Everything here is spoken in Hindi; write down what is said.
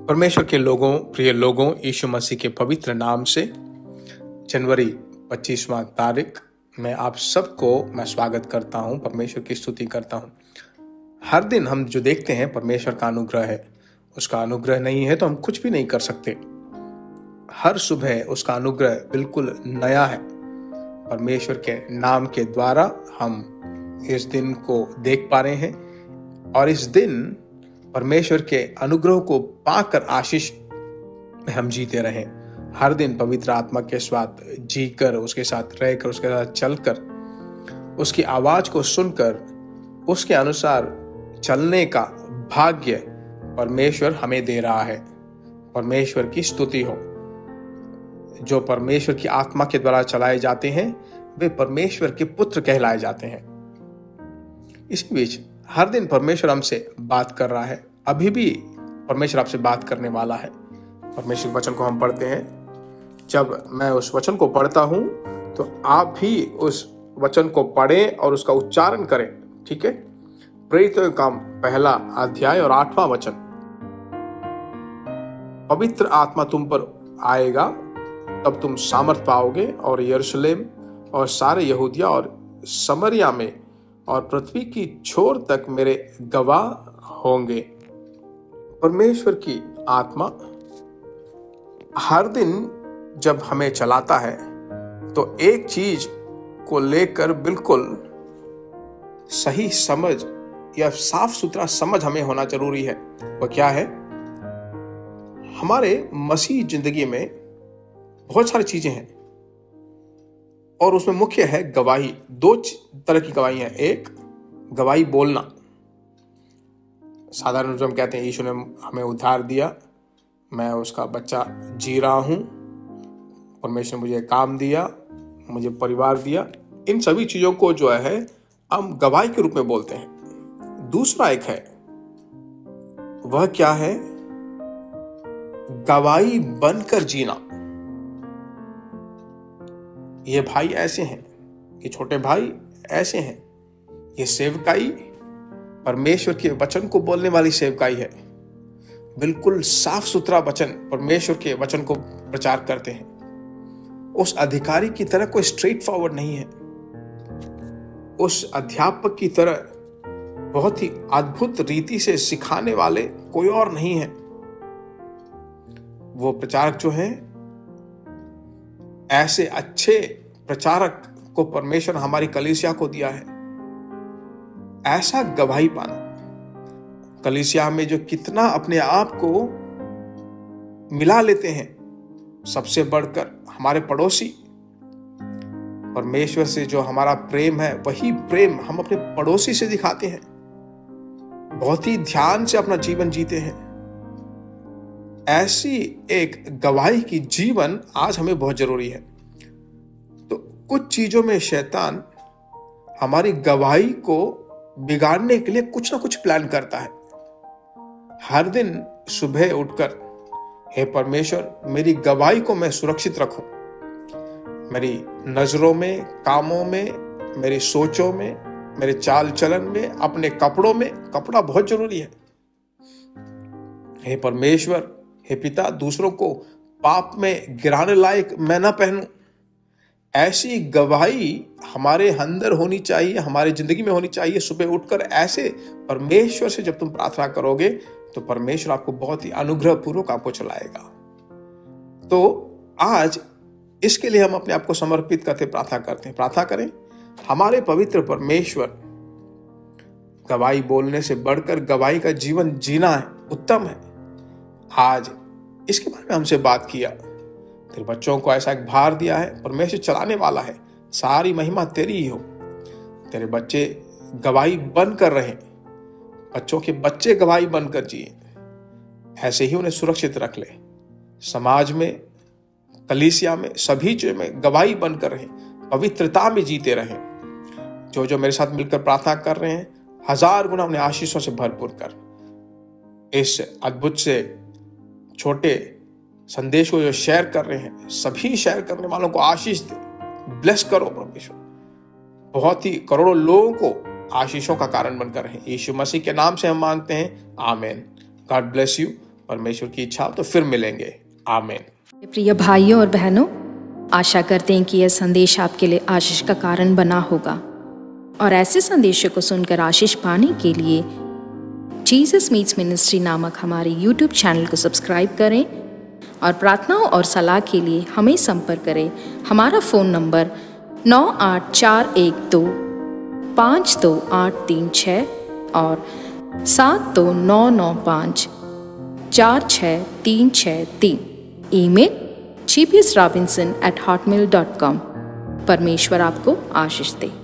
परमेश्वर के लोगों, प्रिय लोगों, यीशु मसीह के पवित्र नाम से जनवरी 25वां तारीख में आप सबको मैं स्वागत करता हूं, परमेश्वर की स्तुति करता हूं। हर दिन हम जो देखते हैं परमेश्वर का अनुग्रह है, उसका अनुग्रह नहीं है तो हम कुछ भी नहीं कर सकते। हर सुबह उसका अनुग्रह बिल्कुल नया है। परमेश्वर के नाम के द्वारा हम इस दिन को देख पा रहे हैं और इस दिन परमेश्वर के अनुग्रह को पाकर आशीष में हम जीते रहें। हर दिन पवित्र आत्मा के साथ जीकर, उसके साथ रहकर, उसके साथ चलकर, उसकी आवाज को सुनकर उसके अनुसार चलने का भाग्य परमेश्वर हमें दे रहा है। परमेश्वर की स्तुति हो। जो परमेश्वर की आत्मा के द्वारा चलाए जाते हैं वे परमेश्वर के पुत्र कहलाए जाते हैं। इसी बीच हर दिन परमेश्वर हमसे बात कर रहा है। अभी भी परमेश्वर आपसे बात करने वाला है। परमेश्वर वचन को हम पढ़ते हैं। जब मैं उस वचन को पढ़ता हूं तो आप भी उस वचन को पढ़ें और उसका उच्चारण करें, ठीक है? प्रेरितों का काम 1 अध्याय और 8वां वचन। पवित्र आत्मा तुम पर आएगा, तब तुम सामर्थ पाओगे और यरूशलेम और सारे यहूदिया और समरिया में और पृथ्वी की छोर तक मेरे गवाह होंगे। परमेश्वर की आत्मा हर दिन जब हमें चलाता है तो एक चीज को लेकर बिल्कुल सही समझ या साफ सुथरा समझ हमें होना जरूरी है। वो क्या है? हमारे मसीह जिंदगी में बहुत सारी चीजें हैं और उसमें मुख्य है गवाही। 2 तरह की गवाही है। एक, गवाही बोलना। साधारण रूप से हम कहते हैं यीशु ने हमें उद्धार दिया, मैं उसका बच्चा जी रहा हूं, परमेश्वर ने मुझे काम दिया, मुझे परिवार दिया। इन सभी चीजों को जो है हम गवाही के रूप में बोलते हैं। दूसरा एक है, वह क्या है? गवाही बनकर जीना। ये भाई ऐसे हैं, ये छोटे भाई ऐसे हैं। ये सेवकाई परमेश्वर के वचन को बोलने वाली सेवकाई है। बिल्कुल साफ सुथरा वचन, परमेश्वर के वचन को प्रचार करते हैं। उस अधिकारी की तरह कोई स्ट्रेट फॉरवर्ड नहीं है। उस अध्यापक की तरह बहुत ही अद्भुत रीति से सिखाने वाले कोई और नहीं है। वो प्रचारक जो है, ऐसे अच्छे प्रचारक को परमेश्वर हमारी कलीसिया को दिया है। ऐसा गवाही पाना, कलीसिया में जो कितना अपने आप को मिला लेते हैं, सबसे बढ़कर हमारे पड़ोसी। परमेश्वर से जो हमारा प्रेम है वही प्रेम हम अपने पड़ोसी से दिखाते हैं। बहुत ही ध्यान से अपना जीवन जीते हैं। ऐसी एक गवाही की जीवन आज हमें बहुत जरूरी है। तो कुछ चीजों में शैतान हमारी गवाही को बिगाड़ने के लिए कुछ ना कुछ प्लान करता है। हर दिन सुबह उठकर, हे परमेश्वर, मेरी गवाही को मैं सुरक्षित रखूं। मेरी नजरों में, कामों में, मेरी सोचों में, मेरे चाल चलन में, अपने कपड़ों में। कपड़ा बहुत जरूरी है। हे परमेश्वर, हे पिता, दूसरों को पाप में गिराने लायक मैं ना पहनूं। ऐसी गवाही हमारे अंदर होनी चाहिए, हमारी जिंदगी में होनी चाहिए। सुबह उठकर ऐसे परमेश्वर से जब तुम प्रार्थना करोगे तो परमेश्वर आपको बहुत ही अनुग्रह पूर्वक आपको चलाएगा। तो आज इसके लिए हम अपने आप को समर्पित करते प्रार्थना करते हैं। प्रार्थना करें। हमारे पवित्र परमेश्वर, गवाही बोलने से बढ़कर गवाही का जीवन जीना है, उत्तम है। आज इसके बारे में हमसे बात किया। तेरे बच्चों को ऐसा एक भार दिया है, परमेश्वर चलाने वाला है। सारी महिमा तेरी ही हो। तेरे बच्चे गवाही बनकर रहें, बच्चों के बच्चे गवाही बनकर जिए। ऐसे ही उन्हें सुरक्षित रख ले। समाज में, कलीसिया में, सभी चीजों में गवाही बनकर रहें, पवित्रता में जीते रहें। जो जो मेरे साथ मिलकर प्रार्थना कर रहे हैं, 1000 गुना उन्हें आशीषों से भरपूर कर। इस अद्भुत से छोटे संदेश को जो शेयर कर रहे हैं, सभी शेयर करने वालों को आशीष दे। ब्लेस करो परमेश्वर। बहुत ही करोड़ों लोगों को आशीषों का कारण बनकर रहे। यीशु मसीह के नाम से हम मांगते हैं, आमीन। God bless you. परमेश्वर की इच्छा हो तो फिर मिलेंगे। आमीन। प्रिय भाइयों और बहनों, आशा करते हैं कि यह संदेश आपके लिए आशीष का कारण बना होगा, और ऐसे संदेशों को सुनकर आशीष पाने के लिए जीसस मीट्स मिनिस्ट्री नामक हमारे YouTube चैनल को सब्सक्राइब करें और प्रार्थनाओं और सलाह के लिए हमें संपर्क करें। हमारा फ़ोन नंबर 9841252836 और 7299546363। Email gbsrobinson@hotmail.com। परमेश्वर आपको आशीष दे।